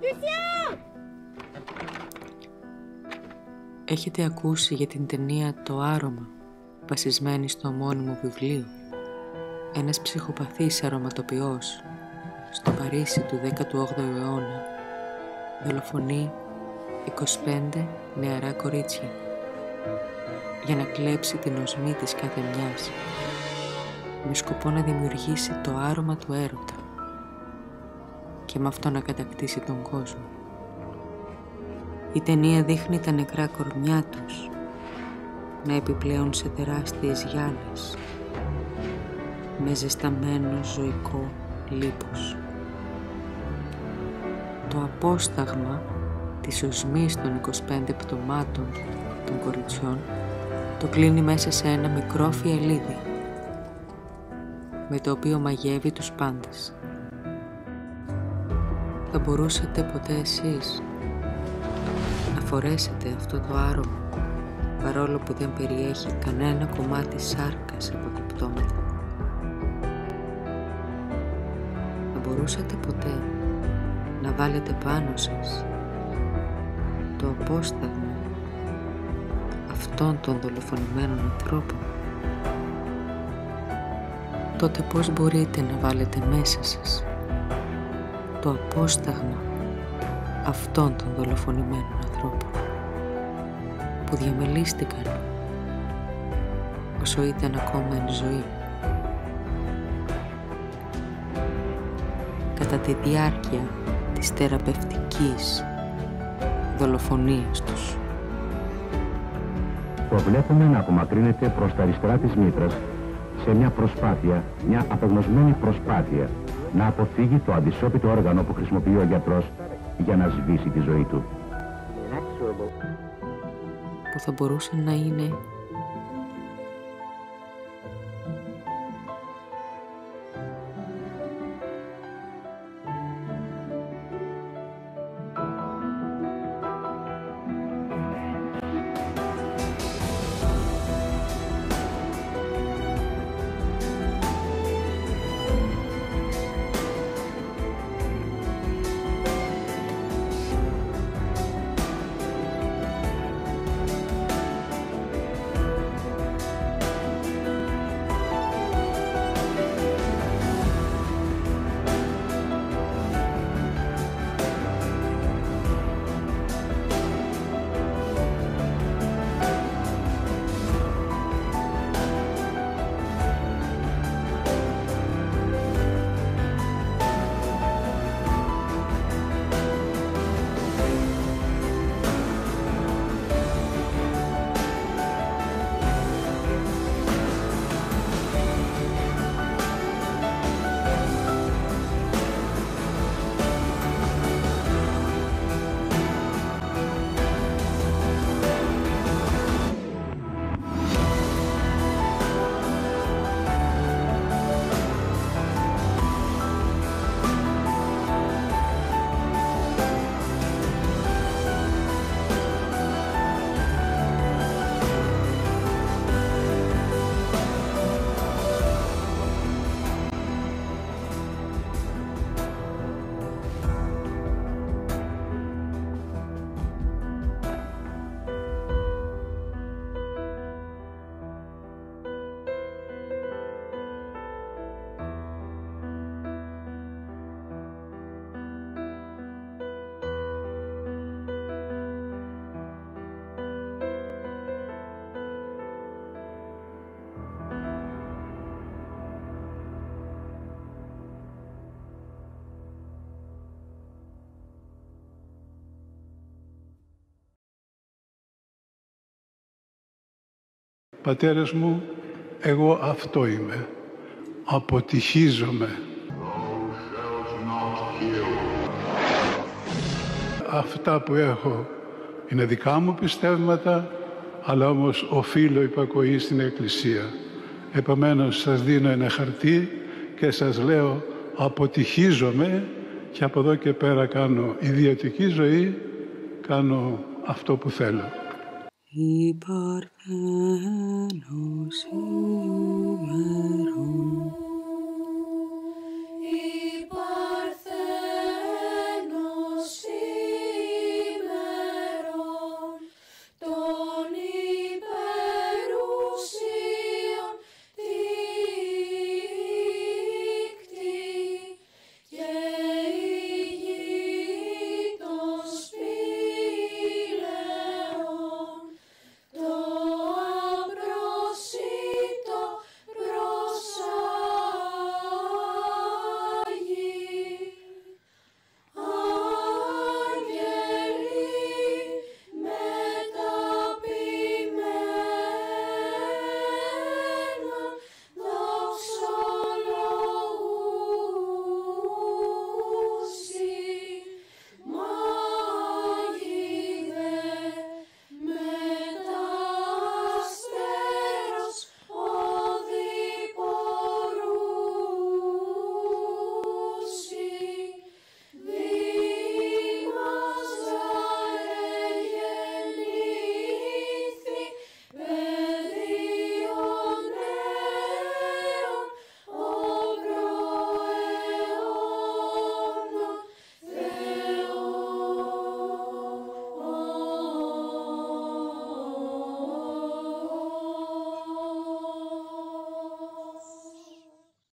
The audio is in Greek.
Έχετε ακούσει για την ταινία «Το Άρωμα», βασισμένη στο ομώνυμο βιβλίο? Ένας ψυχοπαθής αρωματοποιός στο Παρίσι του 18ου αιώνα δολοφονεί 25 νεαρά κορίτσια για να κλέψει την οσμή της κάθε μιας, με σκοπό να δημιουργήσει το άρωμα του έρωτα και με αυτό να κατακτήσει τον κόσμο. Η ταινία δείχνει τα νεκρά κορμιά τους να επιπλέουν σε τεράστιες γυάλες με ζεσταμένο ζωικό λίπος. Το απόσταγμα της οσμής των 25 πτωμάτων των κοριτσιών το κλείνει μέσα σε ένα μικρό φιαλίδι με το οποίο μαγεύει τους πάντες. Θα μπορούσατε ποτέ εσείς να φορέσετε αυτό το άρωμα, παρόλο που δεν περιέχει κανένα κομμάτι σάρκας από τα πτώματα? Θα μπορούσατε ποτέ να βάλετε πάνω σας το απόσταγμα αυτών των δολοφονημένων ανθρώπων? Τότε πώς μπορείτε να βάλετε μέσα σας το απόσταγμα αυτών των δολοφονημένων ανθρώπων που διαμελίστηκαν όσο ήταν ακόμα εν ζωή, κατά τη διάρκεια της θεραπευτικής δολοφονίας τους? Το βλέπουμε να απομακρύνεται προς τα αριστερά της μήτρας σε μια προσπάθεια, μια απεγνωσμένη προσπάθεια να αποφύγει το αντισώπητο όργανο που χρησιμοποιεί ο γιατρός για να σβήσει τη ζωή του. Που θα μπορούσε να είναι Πατέρες μου, εγώ αυτό είμαι. Αποτυχίζομαι. Αυτά που έχω είναι δικά μου πιστεύματα, αλλά όμως οφείλω υπακοή στην Εκκλησία. Επομένως, σας δίνω ένα χαρτί και σας λέω αποτυχίζομαι και από εδώ και πέρα κάνω ιδιωτική ζωή, κάνω αυτό που θέλω. Η Παρθένος